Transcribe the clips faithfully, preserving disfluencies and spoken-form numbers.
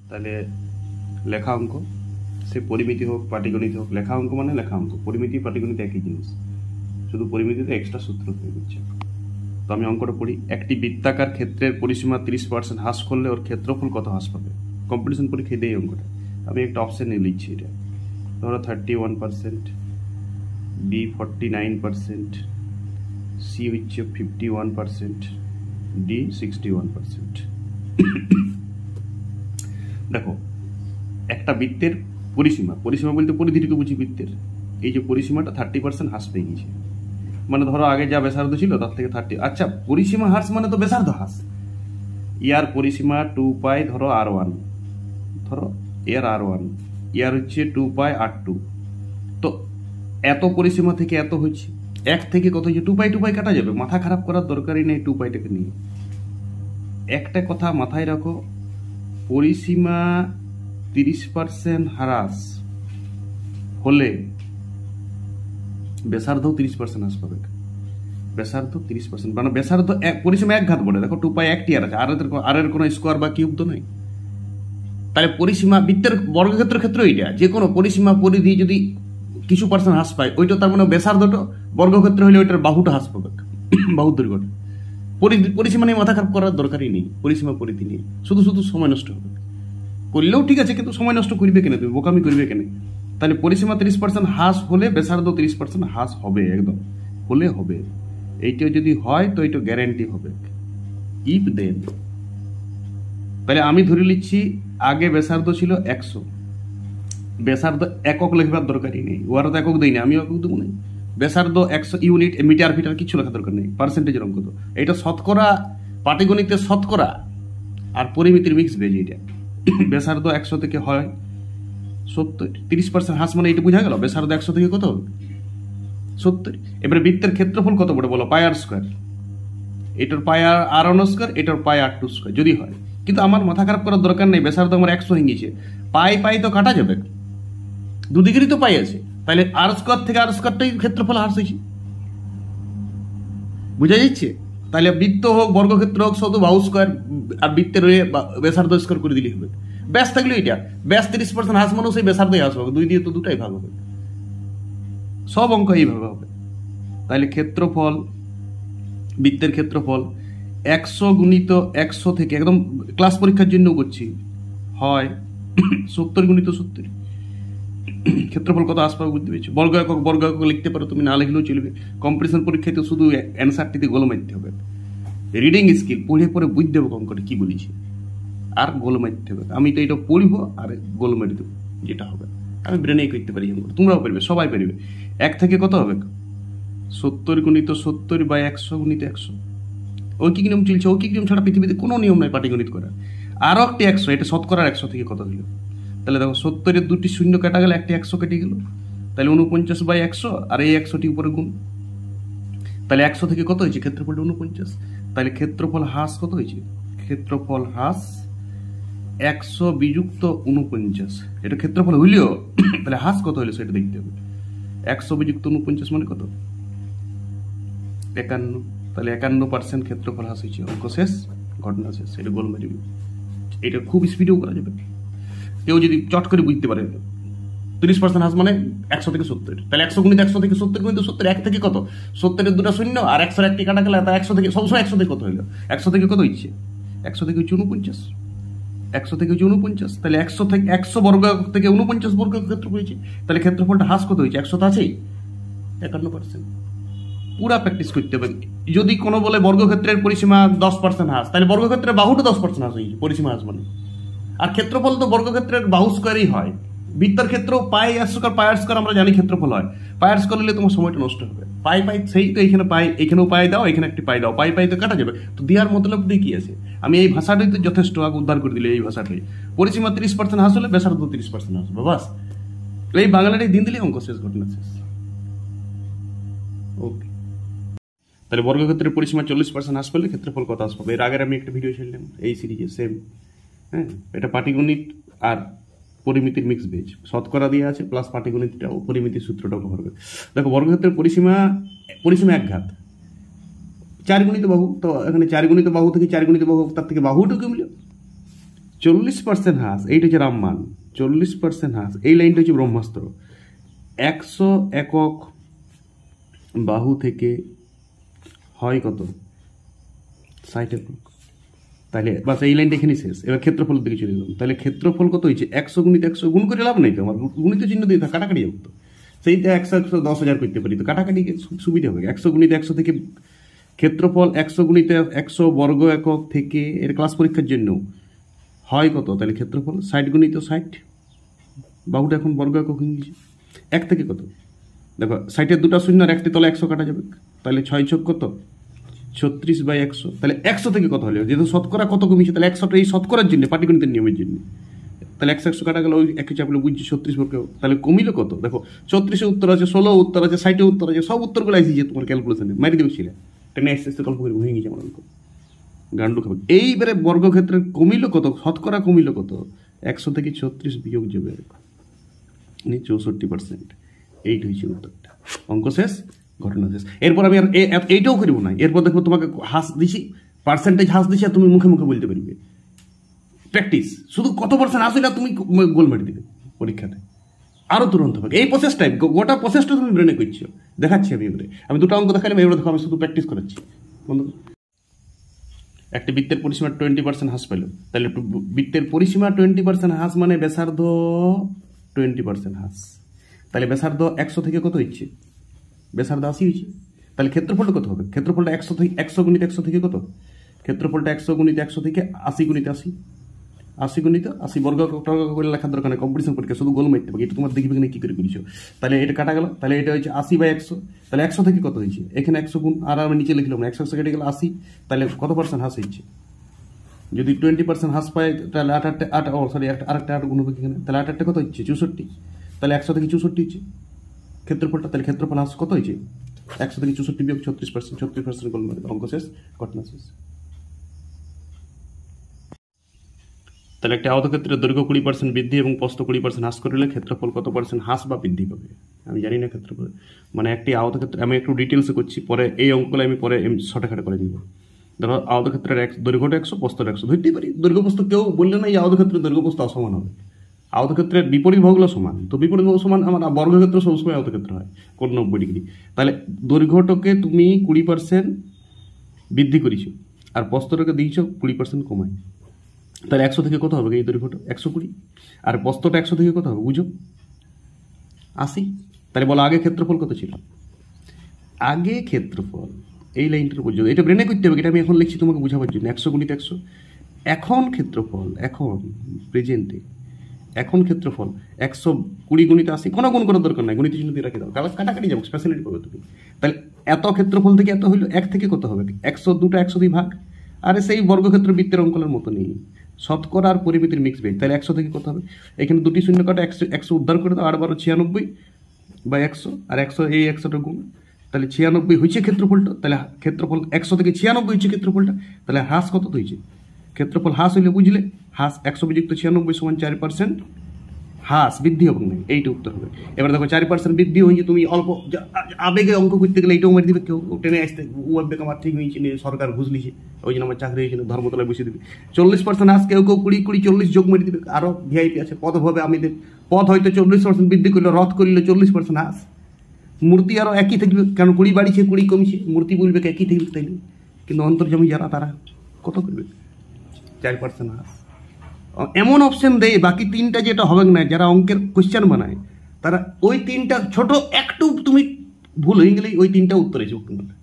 তাহলে লেখা অঙ্ক, সে পরিমিতি হোক পাটিগণিত হোক, লেখা অঙ্ক মানে লেখা অঙ্ক। পরিমিতি পাটিগণিত একই জিনিস, শুধু পরিমিতিতে এক্সট্রা সূত্র তৈরি করছে। তো আমি অঙ্কটা পড়ি। একটি বৃত্তাকার ক্ষেত্রের পরিসীমা তিরিশ পার্সেন্ট হ্রাস করলে ওর ক্ষেত্রফল কত হ্রাস পাবে? কম্পিটিশন পরীক্ষায় দেয় অঙ্কটা। আমি একটা অপশন নিয়ে লিখছি। এটা ধরো thirty one percent, B forty nine percent, C হচ্ছে fifty one percent, D sixty one percent. দেখো, একটা বৃত্তের পরিসীমা, পরিসীমা বলতে পরিধিটিকে বুঝি বৃত্তের, এই যে পরিসীমাটা থার্টি পার্সেন্ট হ্রাস পেয়ে গেছে। মানে ধরো আগে যা ব্যাসার্ধ ছিল তার থেকে থার্টি, আচ্ছা পরিসীমা হ্রাস মানে তো ব্যাসার্ধ হ্রাস। ইয়ার পরিসীমা টু পাই ধরো আর ওয়ান, ধরো এর আর ওয়ান, ইয়ার হচ্ছে টু পাই আর টু। তো এত পরিসীমা থেকে এত হচ্ছে, এক থেকে কত হচ্ছে? টু পাই টু পাই কাটা যাবে, মাথা খারাপ করার দরকারই নেই টু পাইটাকে নিয়ে। একটা কথা মাথায় রাখো, পরিসীমা তিরিশ পার্সেন্ট হ্রাস হলে ব্যাসার্ধ তিরিশ পার্সেন্ট হ্রাস পাবে। ব্যাসার্ধ তিরিশ পার্সেন্ট মানে ব্যাসার্ধ পরিসীমা এক ঘাত বলে। দেখো টু পাই একটি আর আছে, আর আর এর কোনো স্কোয়ার বা কিউব তো নাই। তাহলে পরিসীমা বৃত্তের বর্গক্ষেত্রের ক্ষেত্রে এইটা, যে কোনো পরিসীমা পরিধি যদি কিছু পার্সেন্ট হ্রাস পায়, ওইটা তার মানে ব্যাসার্ধটা বর্গক্ষেত্র হলে ওইটার বাহুটা হ্রাস পাবে, বাহু দৈর্ঘ্যটা। পরিসীমা নিয়ে মাথা খারাপ করার দরকারই নেই, পরিসীমা পরিধি নিয়ে শুধু শুধু সময় নষ্ট হবে। করলেও ঠিক আছে, কিন্তু সময় নষ্ট করবে কেন তুমি, বোকামি করবে কেন? তাহলে পরিসীমা তিরিশ পার্সেন্ট হ্রাস হলে ব্যাসার্ধ তিরিশ পার্সেন্ট হ্রাস হবে, একদম হলে হবে। এইটা যদি হয় তো এইটা গ্যারান্টি হবে। ইফ দেন, তাহলে আমি ধরে নিচ্ছি আগে ব্যাসার্ধ ছিল একশো, ব্যাসার্ধ একক লেখবার দরকারই নেই, ওরা তো একক দেয় না, আমিও একক দেবো না। ব্যাসার্ধ একশো ইউনিট, মিটার ফিটার কিছু লেখা দরকার নেই, পার্সেন্টেজের অঙ্ক তো। এটা শতকরা, পাটিগণিতের শতকরা আর পরিমিতির মিক্স বেজ। এটা ব্যাসার্ধ একশো থেকে হয় সত্তর, তিরিশ পার্সেন্ট হ্রাস মানে এটা বোঝা গেল। ব্যাসার্ধ একশো থেকে কত হবে? সত্তর। এবারে বৃত্তের ক্ষেত্রফল কত পড়ে বলো? Pi r square. এটার পাই আর আর ওয়ান স্কোয়ার, এটার পাই আর টু স্কোয়ার যদি হয়। কিন্তু আমার মাথা খারাপ করার দরকার নেই, ব্যাসার্ধ আমার একশো হয়ে গেছে, পাই পাই তো কাটা যাবে, দুদিকেরই তো পাই আছে। তাহলে আর স্কোয়ার থেকে আর স্কোয়ারটাই ক্ষেত্রফল হ্রাস হয়েছে, বুঝা যাচ্ছে? তাহলে বৃত্ত হোক বর্গক্ষেত্র হোক, শুধু বাহু স্কোয়ার আর বৃত্তের ব্যাসার্ধ স্কোয়ার করে দিলেই হবে। ব্যাস থাকলে এটা ব্যাস তিরিশ পার্সেন্ট হ্রাস মানে সেই ব্যাসার্ধই হ্রাস হবে, দুই দিয়ে তো দুটাই ভাগ হবে, সব অঙ্ক এইভাবে হবে। তাহলে ক্ষেত্রফল, বৃত্তের ক্ষেত্রফল একশো গুণিত একশো থেকে, একদম ক্লাস পরীক্ষার জন্য করছি, হয় সত্তর গুণিত সত্তর। ক্ষেত্রফল কত আসবে বুঝতে পেরেছো? বর্গ একক, বর্গ একক লিখতে পারো তুমি, না লিখলেও চলবে। কম্পিটিশন পরীক্ষায় তো শুধু অ্যান্সারটিতে গোল মারতে হবে। রিডিং স্কিল পড়ে পড়ে বুঝতে হবে অঙ্কটা কি বলেছি, আর গোল মারতে হবে। আমি তো এটা পড়বো আর গোল মারি দেবো, যেটা হবে আমি ব্রেনেই করতে পারি। তোমরাও পারবে, সবাই পারবে। এক থেকে কত হবে? সত্তর গুণিত সত্তর বা একশো গুণিত একশো। ঐকিক নিয়ম চলছে, ঐকিক নিয়ম ছাড়া পৃথিবীতে কোনো নিয়ম নাই পাটিগণিত করার। আরও একটি একশো, এটা শতকরার একশো থেকে কত হলো? তাহলে দেখো সত্তরের দুটি শূন্য কাটা গেলে একটি একশো কেটে গেল, তাহলে উনপঞ্চাশ বাই একশো, আর এই একশোটি উপরে গুণ, তাহলে একশো থেকে কত হয়েছে? ক্ষেত্রফলটা উনপঞ্চাশ। তাহলে ক্ষেত্রফল হ্রাস কত হয়েছে? ক্ষেত্রফল হ্রাস একশো বিযুক্ত উনপঞ্চাশ, এটা ক্ষেত্রফল হইলেও তাহলে হ্রাস কত হইলো সেটা দেখতে হবে। একশো বিযুক্ত উনপঞ্চাশ মানে কত? একান্ন। তাহলে একান্ন পার্সেন্ট ক্ষেত্রফল হ্রাস হয়েছে, অঙ্ক শেষ, ঘটনা শেষ। এটা গোল মারিবে, এটা খুব স্পিডেও করা যাবে, কেউ যদি চট করে বুঝতে পারে। তিরিশ পার্সেন্ট হ্রাস মানে একশো থেকে সত্তর, তাহলে একশো গুণিত একশো থেকে সত্তর গুণিত সত্তর, এক থেকে কত? সত্তরের দুটা শূন্য আর একশোর একটি কাটা গেলে তার একশো থেকে, সবসময় একশো থেকে কত হইলো? একশো থেকে কত হচ্ছে? একশো থেকে হচ্ছে উনপঞ্চাশ, একশো থেকে হচ্ছে উনপঞ্চাশ। তাহলে একশো থেকে একশো বর্গ থেকে উনপঞ্চাশ বর্গ ক্ষেত্র হয়েছে, তাহলে ক্ষেত্রফলটা হ্রাস কত হয়েছে? একশো তো আছেই, একান্ন পার্সেন্ট। পুরা প্র্যাকটিস করতে হবে। যদি কোনো বলে বর্গক্ষেত্রের পরিসীমা দশ পার্সেন্ট হ্রাস, তাহলে বর্গক্ষেত্রের বাহুটা দশ পার্সেন্ট হ্রাস হয়েছে, পরিসীমা হ্রাস মানে। আর ক্ষেত্রফল তো বর্গক্ষেত্রের বাহু স্কোয়ারই হয়। বৃত্তের ক্ষেত্রেও পাই আর স্কোয়ার, পাই আর স্কোয়ার আমরা জানি ক্ষেত্রফল হয়। পাই আর স্কোয়ার নিলে তোমার সময়টা নষ্ট হবে। পাই পাই সেই তো এইখানে পাই, এখানেও পাই দাও, এখানে একটি পাই দাও, পাই পাই তো কাটা যাবে। তো দেওয়ার মতলবটাই কি আছে? আমি এই ভাষাটাই তো যথেষ্ট, আগে উদ্ধার করে দিলে এই ভাষাটাই। পরিসীমা তিরিশ পার্সেন্ট হ্রাস হলে ব্যাসার্ধ তিরিশ পার্সেন্ট হ্রাস হবে, বাস। এই বাংলাটাই দিন দিলে অঙ্ক শেষ, ঘটনা শেষ। ওকে, তাহলে বর্গক্ষেত্রের পরিসীমা চল্লিশ পার্সেন্ট হ্রাস পেলে ক্ষেত্রফল কত হ্রাস পাবে? এর আগের আমি একটা ভিডিও ছেড়লাম এই সিরিজে, সেম। হ্যাঁ, এটা পাটিগণিত আর পরিমিতির মিক্স বেজ, শতকরা দিয়ে আছে, প্লাস পাটিগণিতটাও পরিমিতির সূত্রটাও কভার করে। দেখো বর্গক্ষেত্রের পরিসীমা, পরিসীমা এক ঘাত, চার গুণিত বাহু। তো এখানে চার গুণিত বাহু থেকে চার গুণিত বাহু, তার থেকে বাহুটাও কমলো। চল্লিশ পার্সেন্ট হ্রাস, এইটা হচ্ছে রামমান। চল্লিশ পার্সেন্ট হ্রাস, এই লাইনটা হচ্ছে ব্রহ্মাস্ত্র। একশো একক বাহু থেকে হয় কত? ষাট একক। তাহলে বাস এই লাইনটা এখানে শেষ। এবার ক্ষেত্রফলের দিকে চলে গেলাম। তাহলে ক্ষেত্রফল কত হয়েছে? একশো গুণিত একশো, গুণ করে লাভ নেই তো আমার, গুণিত চিহ্ন দিয়ে কাটাকাটি যাবো তো। সেইটা একশো একশো দশ হাজার করতে পারি তো, কাটাকাটি সুবিধা হবে। একশো গুণিত একশো থেকে ক্ষেত্রফল একশো গুণিত একশো বর্গ একক থেকে, এর ক্লাস পরীক্ষার জন্য হয় কত? তাহলে ক্ষেত্রফল ষাট গুণিত ষাট, বাহুটা এখন বর্গ একক হয়ে গেছে। এক থেকে কত? দেখো ষাটের দুটা শূন্য আর একটি তলে একশো কাটা যাবে, তাহলে ছয় ছক কত? ছত্রিশ বাই একশো। তাহলে একশো থেকে কত হলে, যেহেতু শতকরা কত কমিয়েছে, তাহলে একশোটা এই শতকরার জন্য, পাটিগণিতের নিয়মের জন্য। তাহলে একশো একশো কাটা গেল, ওই একই চাপলে বুঝছি ছত্রিশ বর্গ। তাহলে কমিল কত? দেখো চৌত্রিশে উত্তর আছে, ষোলো উত্তর আছে, ষাটে উত্তর আছে, সব উত্তরগুলো আসছে তোমার ক্যালকুলেশনে, মারি দেবে ছিল। টেনে আস্তে আস্তে গল্প করে হয়ে গেছে আমার অঙ্ক, গান্ডু খাবে। এইবারে বর্গক্ষেত্রে কমিল কত? শতকরা কমিল কত? একশো থেকে ছত্রিশ বিয়োগ যাবে চৌষট্টি পার্সেন্ট। এইটা হচ্ছে উত্তরটা। অঙ্ক শেষ, ঘটনা শেষ। এরপর আমি আর এইটাও করবো না। এরপর দেখবো তোমাকে হাস দিছি, পার্সেন্টেজ হাস দিছি, আর তুমি মুখে মুখে বলতে পারবে। প্র্যাকটিস শুধু কত পার্সেন্ট আসলে তুমি গোল মারি দিবে পরীক্ষাতে, আরো তুরন্ত হবে। এই প্রসেসটাই, গোটা প্রসেসটা তুমি ব্রেনে করছো, দেখাচ্ছি আমি এবারে। আমি দুটো অঙ্ক দেখালাম, এবারে দেখো আমি শুধু প্র্যাকটিস করাচ্ছি। বন্ধু, একটা বৃত্তের পরিসীমা টোয়েন্টি পার্সেন্ট হ্রাস পেল, তাহলে বৃত্তের পরিসীমা টোয়েন্টি পার্সেন্ট হ্রাস মানে ব্যাসার্ধ টোয়েন্টি পার্সেন্ট হ্রাস। তাহলে ব্যাসার্ধ একশো থেকে কত হচ্ছে? ব্যাসার্ধ আশি হয়েছে। তাহলে ক্ষেত্রফলটা কত হবে? ক্ষেত্রফলটা একশো থেকে একশো গুণিত একশো থেকে কত? ক্ষেত্রফলটা একশো গুণিত একশো থেকে আশি গুণিত আশি, আশি গুণিত আশি বর্গ করে লেখার দরকার নেই, কম্পিটিশন পরীক্ষা শুধু গোল মারতে পারি। এটা তোমার দেখবে না কি করে করেছো। তাহলে এটা কাটা গেল, তাহলে এটা হচ্ছে আশি বাই একশো। তাহলে একশো থেকে কত হয়েছে? এখানে একশো গুণ, আর আমি নিচে লিখলাম না, একশো একশো কেটে গেল আশি। তাহলে কত পার্সেন্ট হ্রাস হচ্ছে? যদি টোয়েন্টি পার্সেন্ট হ্রাস পায়, তাহলে আট আটটা আট ও সরি আরেকটা আট গুণ হবে এখানে, তাহলে আট আটটা কত হচ্ছে? চৌষট্টি। তাহলে একশো থেকে চৌষট্টি হচ্ছে ক্ষেত্রফলটা। তাহলে ক্ষেত্রফল হ্রাস কত হয়েছে? একশো থেকে চৌষট্টি বিয়োগ ছত্রিশ পার্সেন্ট, ছত্রিশ পার্সেন্ট গোল মারে। অঙ্ক শেষ, ঘটনা শেষ। তাহলে একটা আয়তক্ষেত্রের দৈর্ঘ্য কুড়ি পার্সেন্ট বৃদ্ধি এবং প্রস্থ কুড়ি পার্সেন্ট হ্রাস করলে ক্ষেত্রফল কত পার্সেন্ট হ্রাস বা বৃদ্ধি পাবে? আমি জানি না ক্ষেত্রফল মানে একটি আয়তক্ষেত্রে, আমি একটু ডিটেলসে করছি, পরে এই অঙ্কগুলো আমি পরে শর্টকাটে করে দিব। ধরো আয়তক্ষেত্রের এক দৈর্ঘ্যটা একশো, প্রস্থটা একশো ধরতেই পারি। দৈর্ঘ্য প্রস্থ কেউ বললে না এই আয়তক্ষেত্রের দৈর্ঘ্য প্রস্থ অসমান হবে, আয়তক্ষেত্রের বিপরীত ভাগগুলো সমান। তো বিপরীত ভাগ সমান, আমার বর্গক্ষেত্র সবসময় আয়তক্ষেত্র হয় কোন নব্বই ডিগ্রি। তাহলে দৈর্ঘ্যটাকে তুমি কুড়ি পার্সেন্ট বৃদ্ধি করেছো, আর প্রস্থটাকে দিয়েছো কুড়ি পার্সেন্ট কমায়। তাহলে একশো থেকে কত হবে এই দৈর্ঘ্যটা? একশো কুড়ি। আর প্রস্থটা একশো থেকে কত হবে বুঝো? আশি। তাহলে বলো আগে ক্ষেত্রফল কত ছিল? আগে ক্ষেত্রফল এই লাইনটার পর্যন্ত, এটা ব্রেনে করতে হবে, এটা আমি এখন লিখছি তোমাকে বোঝাবার জন্য। একশো গুণিত একশো। এখন ক্ষেত্রফল, এখন প্রেজেন্টে এখন ক্ষেত্রফল একশো কুড়ি গুণিত আশি। কোনো গুণ করার দরকার নাই, গণিত চিহ্ন দিয়ে রাখি দাও, কাগজ কাটাকাটি যাবো, স্পেশালিটি পাবে তুমি। তাহলে এত ক্ষেত্রফল থেকে এত হইলো, এক থেকে কত হবে? একশো দুটো একশো দুই ভাগ। আরে সেই বর্গক্ষেত্র বৃত্তের অঙ্কনের মতো নেই, শতকরা আর পরিমিতির মিক্স বেজ। তাহলে একশো থেকে কত হবে? এখানে দুটি শূন্য কাটা, একশো একশো উদ্ধার করে দাও, আট বারো ছিয়ানব্বই বা একশো, আর একশো এই একশোটা গুণ, তাহলে ছিয়ানব্বই হয়েছে ক্ষেত্রফলটা। তাহলে ক্ষেত্রফল একশো থেকে ছিয়ানব্বই হচ্ছে ক্ষেত্রফলটা। তাহলে হ্রাস কত হয়েছে? ক্ষেত্রফল হ্রাস হইলে বুঝলে, হ্রাস একশো বিযুক্ত ছিয়ানব্বই সমান চার পার্সেন্ট হ্রাস, বৃদ্ধি হবে না, এইটা উত্তর হবে। এবার দেখো চার পার্সেন্ট বৃদ্ধি হয়েছে, তুমি অল্প আবেগে অঙ্ক করতে গেলে এইটাও মারি দিবে কেউ, টেনে আসতে ও আবেগ আমার ঠিক হয়েছে, সরকার ঘুষ লিছে, ওই জন্য আমার চাকরি হয়েছিল, ধর্মতলায় বসে দিবে। চল্লিশ পার্সেন্ট হ্রাস, কেউ কেউ কুড়ি কুড়ি চল্লিশ যোগ মেরে দিবে। আরও ভিআইপি আছে, পদ হবে আমাদের, পদ হয়তো চল্লিশ পার্সেন্ট বৃদ্ধি করলে, রথ করলে চল্লিশ পার্সেন্ট হ্রাস। মূর্তি আরও একই থাকবে, কারণ কুড়ি বাড়িছে কুড়ি কমছে, মূর্তি বলবে একই থাকবে, তাইলে কিন্তু অন্তর্জমি যারা তারা কত করবে? চার পার্সেন্ট হ্রাস। এমন অপশন দেয় বাকি তিনটা যেটা হবে না, যারা অঙ্কের কোশ্চেন বানায় তারা ওই তিনটা ছোট একটু তুমি ভুল হয়ে গেলেই ওই তিনটা উত্তর এসে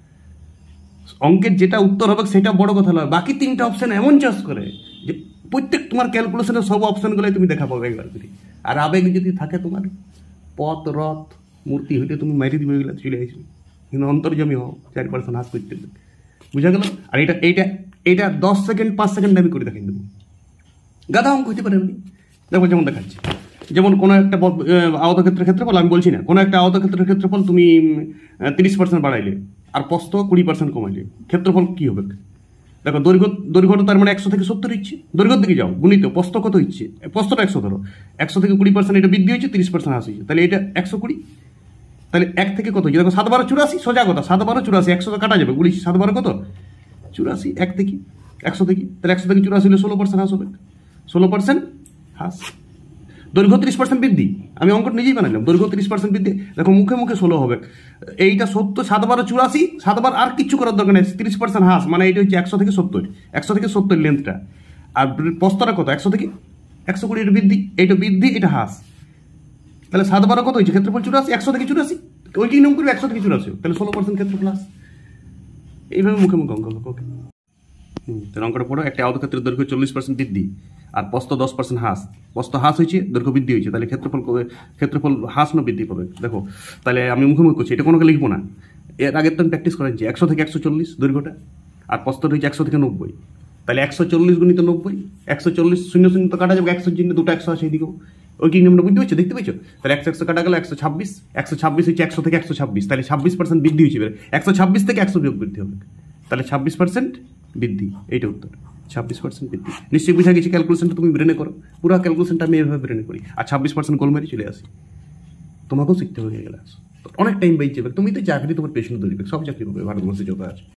অঙ্কের যেটা উত্তর হবে সেটা বড় কথা নয়, বাকি তিনটা অপশন এমন চাষ করে যে প্রত্যেক তোমার ক্যালকুলেশনের সব অপশনগুলোই তুমি দেখা পাবে একবার করে। আর আবেগ যদি থাকে তোমার, পথ রথ মূর্তি হইতে তুমি মারি দিবে, এগুলো চলে আসবে, কিন্তু অন্তর্জমি হও চার পার্সেন্ট হ্রাস করতে বুঝা গেল। আর এটা এইটা এইটা দশ সেকেন্ড পাঁচ সেকেন্ড আমি করে দেখাই দেবো, গাধা অঙ্ক হইতে পারে এমনি। দেখো যেমন দেখাচ্ছি, যেমন কোনো একটা আয়তক্ষেত্রের ক্ষেত্রফল, আমি বলছি না, কোনো একটা আয়তক্ষেত্রের ক্ষেত্রফল তুমি তিরিশ পার্সেন্ট বাড়াইলে আর প্রস্থ কুড়ি পার্সেন্ট কমাইলে, ক্ষেত্রফল কি হবে? দেখো দৈর্ঘ্য দৈর্ঘ্যটা তার মানে একশো থেকে সত্তর ইচ্ছে, দৈর্ঘ্যের দিকে যাও, গুণিত প্রস্থ কত ইচ্ছে, প্রস্থটা একশো ধরো, একশো থেকে কুড়ি পার্সেন্ট এটা বৃদ্ধি হয়েছে, তিরিশ পার্সেন্ট হ্রাস হয়েছে, তাহলে এটা একশো কুড়ি। তাহলে এক থেকে কত হয়েছে? দেখো সাত বারো চুরাশি, সোজা কথা, সাত বারো চুরাশি, একশো কাটা যাবে, গুলি সাত বারো কত চুরাশি, এক থেকে একশো থেকে, তাহলে একশো থেকে চুরাশি হলে ষোলো পার্সেন্ট হ্রাস হবে। ষোলো পার্সেন্ট হ্রাস। দৈর্ঘ্য ত্রিশ পার্সেন্ট বৃদ্ধি, আমি অঙ্কটা নিজেই বানালাম। দৈর্ঘ্য ত্রিশ পার্সেন্ট বৃদ্ধি, দেখো মুখে মুখে ষোলো হবে। এইটা সত্তর, সাত বারো চুরাশি, সাতবার আর কিচ্ছু করার দরকার নেই, ত্রিশ পার্সেন্ট হ্রাস, মানে এইটা হচ্ছে একশো থেকে সত্তর, একশো থেকে সত্তর লেন্থটা। আর প্রস্তটা কত, একশো থেকে একশো কুড়ি, এটা বৃদ্ধি, এইটা বৃদ্ধি, এটা হ্রাস। তাহলে সাত বারো কত হয়েছে, ক্ষেত্রফল চুরাশি, একশো থেকে চুরাশি, ওইটি নিয়ম করবে একশো থেকে চুরাশি, তাহলে ষোলো পার্সেন্ট ক্ষেত্রফল হ্রাস। এইভাবে মুখে মুখে অঙ্ক হবে। ওকে, হুম, তাহলে অঙ্কটা পড়ো। একটা আয়তক্ষেত্রের দৈর্ঘ্য চল্লিশ পার্সেন্ট বৃদ্ধি আর প্রস্থ দশ পার্সেন্ট হ্রাস। প্রস্থ হ্রাস হয়েছে, দৈর্ঘ্য বৃদ্ধি হয়েছে, তাহলে ক্ষেত্রফল কবে, ক্ষেত্রফল হ্রাস না বৃদ্ধি পাবে। দেখো তাহলে আমি মুখোমুখি করছি, এটা কোনোকে লিখবো না, এর আগের তো আমি প্র্যাকটিস করেছি। একশো থেকে একশো চল্লিশ দৈর্ঘ্যটা, আর প্রস্থটা হয়েছে একশো থেকে নব্বই, তাহলে একশো চল্লিশ গুণিত নব্বই, একশো চল্লিশ শূন্য শূন্য তো কাটা যাবে, একশোর জন্য দুটো একশো আছে এইদিকেও, ওই কি নিয়মটা বুঝতে পারছো, দেখতে পাচ্ছ? তাহলে একশো একশো কাটা গেল, একশো ছাব্বিশ, একশো ছাব্বিশ হচ্ছে একশো থেকে একশো ছাব্বিশ, তাহলে ছাব্বিশ পার্সেন্ট বৃদ্ধি হয়েছে। একশো ছাব্বিশ থেকে একশো বিয়োগ বৃদ্ধি হবে, তাহলে ছাব্বিশ পার্সেন্ট বৃদ্ধি, এইটা উত্তর, ছাব্বিশ পার্সেন্ট বৃদ্ধি। নিশ্চয়ই বুঝা গেছে, ক্যালকুলেশনটা তুমি ব্রেনে করো, পুরো ক্যালকুলেশনটা আমি এভাবে ব্রেনে করি, আর ছাব্বিশ পার্সেন্ট গোল মেরে চলে আসি। তোমাকেও শিখতে হয়ে গেলে অনেক টাইম বেঁচে যাবে, তুমি তো চাকরি তোমার পেছনে ধরবে, সব চাকরি পাবে ভারতবর্ষে যত আছে।